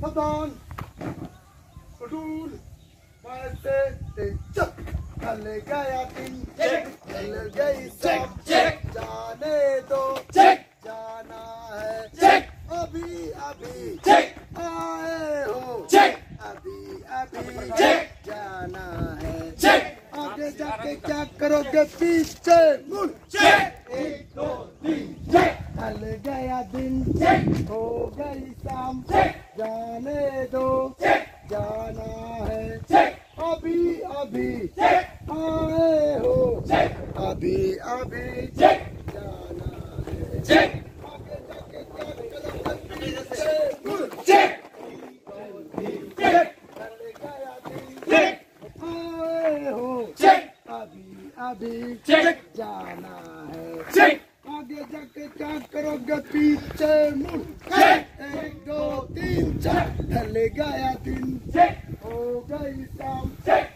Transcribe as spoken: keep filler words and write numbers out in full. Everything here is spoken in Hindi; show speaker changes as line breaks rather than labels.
सावधान कटूर मारते चक चल गया दिन चल गई शाम जाने दो जाना है अभी अभी आए हो अभी अभी जाना है आगे जाके क्या करोगे पीछे मुड़ एक दो तीन चल गया दिन हो गई शाम जाने दो जाना है अभी अभी आए हो अभी अभी जाना है आगे जाके क्या करोगे पीछे मुड़ चल गया दिन आए हो अभी अभी जाना है आगे जाके क्या करोगे पीछे मुड़ एक दो तीन चार ढल गया दिन हो गई शाम